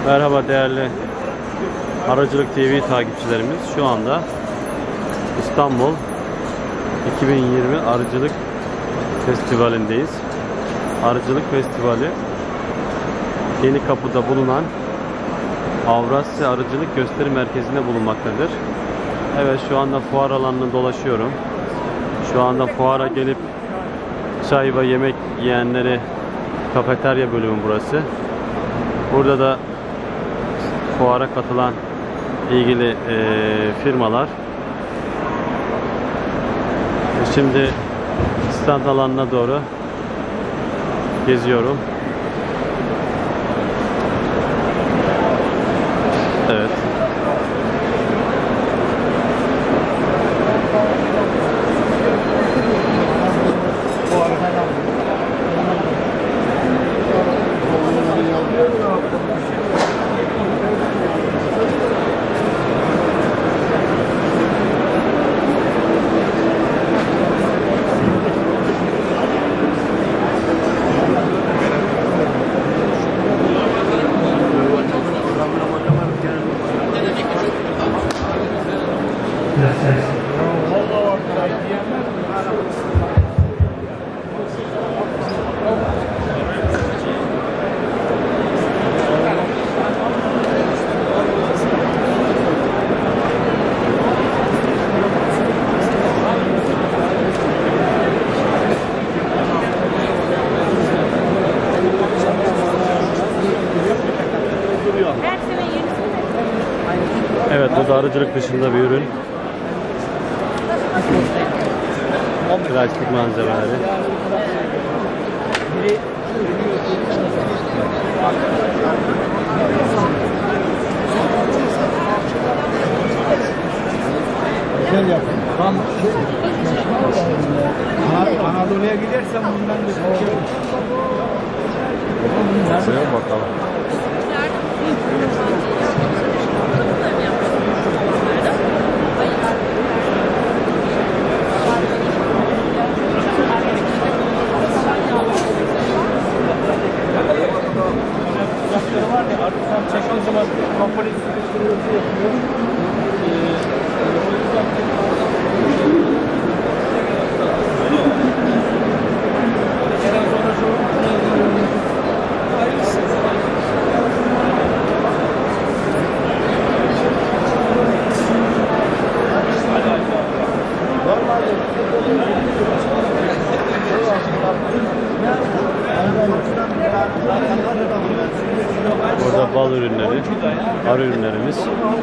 Merhaba değerli Aracılık TV takipçilerimiz. Şu anda İstanbul 2020 Arıcılık Festivali'ndeyiz. Arıcılık Festivali Yenikapı'da bulunan Avrasya Arıcılık Gösteri Merkezi'nde bulunmaktadır. Evet, şu anda fuar alanını dolaşıyorum. Şu anda fuara gelip çay ve yemek yiyenleri, kafeterya bölümü burası. Burada da fuara katılan ilgili firmalar. Şimdi stand alanına doğru geziyorum. Evet. Evet, bu da arıcılık dışında bir ürün. Plastik malzemeleri. Anadolu'ya gidersen bundan bir Şuraya bakalım. var ya, artık sen çektiğin zaman kompani Burada bal ürünleri, arı ürünlerimiz.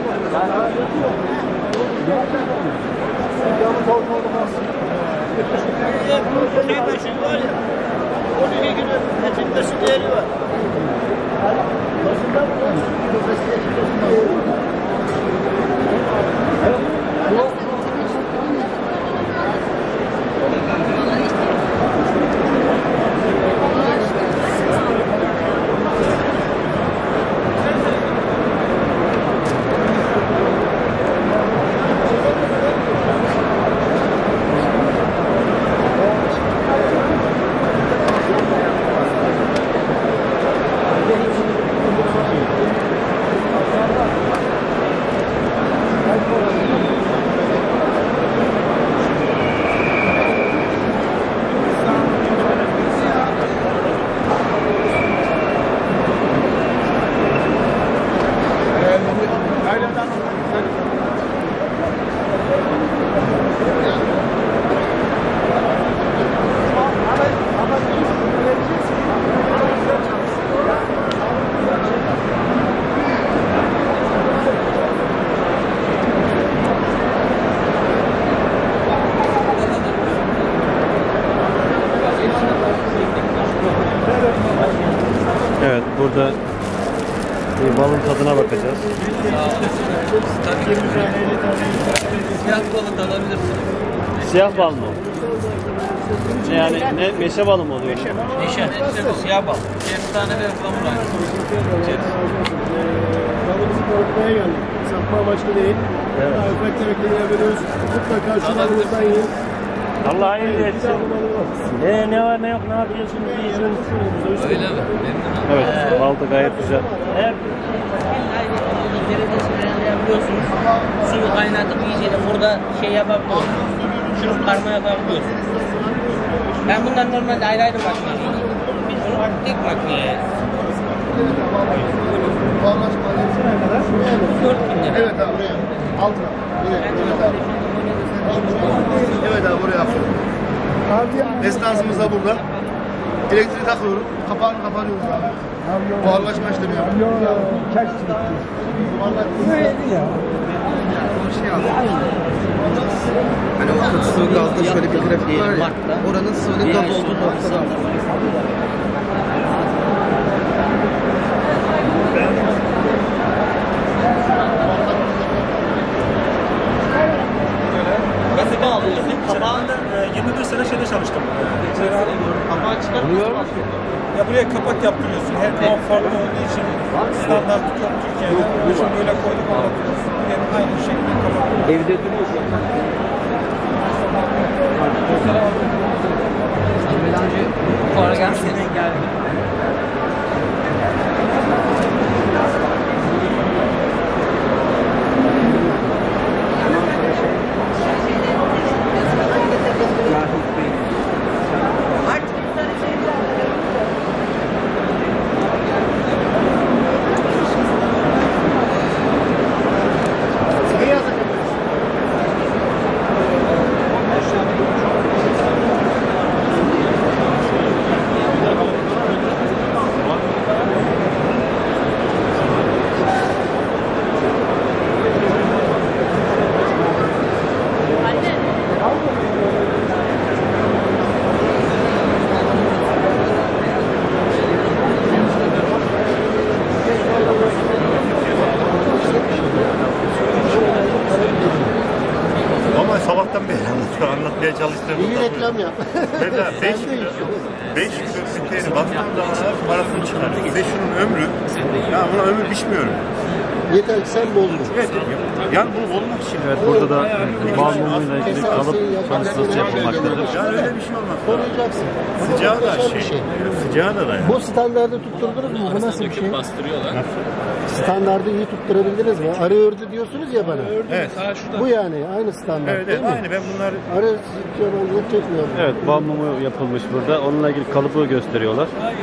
Evet, burada bir balın tadına bakacağız. Siyah balı alabilirsin. Siyah bal mı? Yani ne, meşe balı mı oluyor? Meşe, siyah bal. Efsane bir ıhlamur aynı. balımızı korkmaya geldik. Satma amaçlı değil. Evet. Ufak tefekleri yapıyoruz. Mutlaka şu balımızdan yiyin. Allah hayırlı etsin. Ne var ne yok ne yapıyorsunuz? İyiyiz. Öyle mi? Evet, bal da gayet güzel. Hep derecesini ayarlayabiliyorsunuz. Suyu kaynatıp iyice de burada şey yapabiliyorsunuz. Şurup karma yapabiliyorsunuz. Ben bundan normalde ayrı ayrı makine alıyorum. Biz bunu tek makineye. 4.000 lira. Evet abi buraya. Altına. Evet abi buraya. Estansımız da burada. Elektriği takıyoruz. Kapağını kapatıyoruz abi. Buharlaşma işlemi yapıyoruz. Hani o kutusu gazda şöyle bir grafik var ya. Oranın sıvı gaz olduğu noktada. Gazete alıyorsun. Kapağında 21 sene şeyde çalıştım. Kapağı çıkartıyorsun. Ya buraya kapak yaptırıyorsun. Her puan farklı olduğu için standart yok Türkiye'de. Şimdi böyle koyduk anlatıyoruz. Hem aynı şekilde kapak. Evde duruyorsun. Kolay gelsin. Ama sabahtan beri anlatmaya çalıştığım İyi reklam yap. mesela 5 köprüklerini bastığımda parasını çıkarıyor. Ve şunun ömrü, ya buna ömür biçmiyorum. Yeter ki sen bozdur. Evet, yani bunu olmak için. Evet, burada da bal mumuyla ilgili kalıp çalışması yapılmaktadır. Yani öyle bir şey olmaz. Koruyacaksın. Sıcağı da Muhteşem bir sıcağı da yani. Bu standardı tutturdunuz mu? Bu nasıl bir şey? Standardı iyi tutturabildiniz mi? Arı ördü diyorsunuz ya bana. Evet. Bu yani aynı standart Evet, değil mi? aynı ben bunlar Arı yabancılık çekmiyor. Evet, bal mumu yapılmış burada. Onunla ilgili kalıbı gösteriyorlar.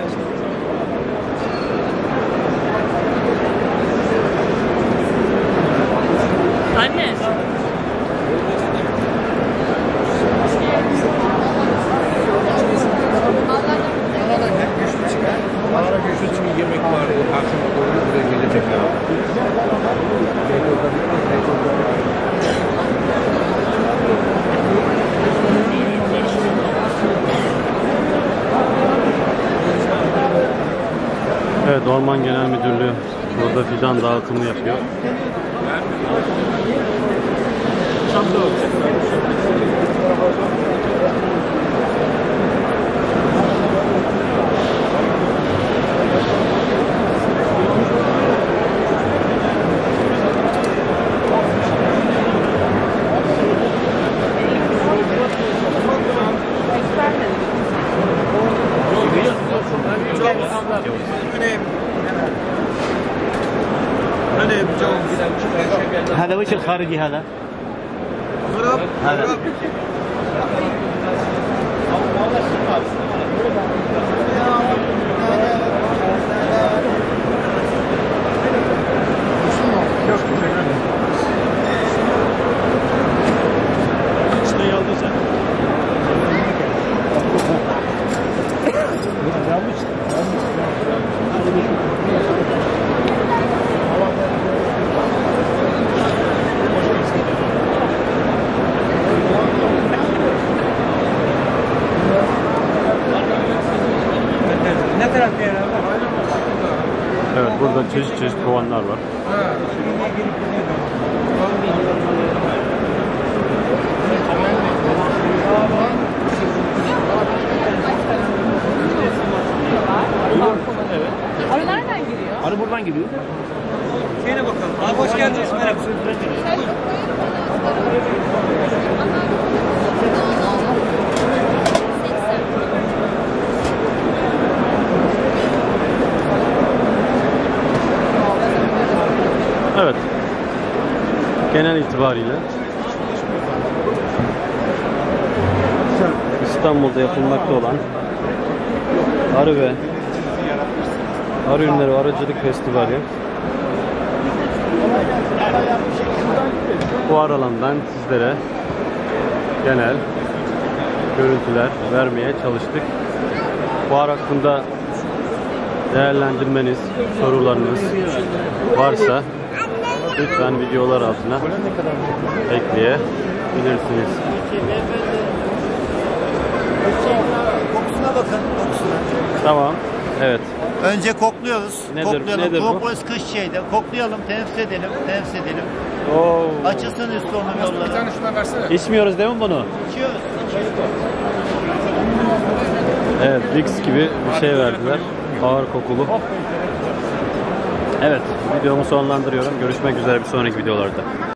Anne. Ara güçlü çünkü yemek var. Akşam koyunu buraya gelecekler. Evet, Orman Genel Müdürlüğü burada fidan dağıtımı yapıyor. هذا وش الخارجي هذا؟ هذا Evet, burada çeşit çeşit kovanlar var. Arı nereden giriyor? Arı buradan gidiyor. Şeyine bakalım. Abi hoş geldiniz. Merhaba. Evet, Genel itibariyle İstanbul'da yapılmakta olan arı ve arı ürünleri ve arıcılık festivali fuar alanından sizlere genel görüntüler vermeye çalıştık. Fuar hakkında değerlendirmeniz, sorularınız varsa lütfen videolar altına ekleyebilirsiniz. Kokusuna bakın, kokusuna. Tamam. Evet. Önce kokluyoruz. Nedir bu? Propolis kış şeyde. Koklayalım, teneffüs edelim, Oo. Açılsın üst solunum yolları. İçmiyoruz değil mi bunu? İçiyoruz. Evet, Vicks gibi bir şey verdiler. Ağır kokulu. Evet, videomu sonlandırıyorum. Görüşmek üzere bir sonraki videolarda.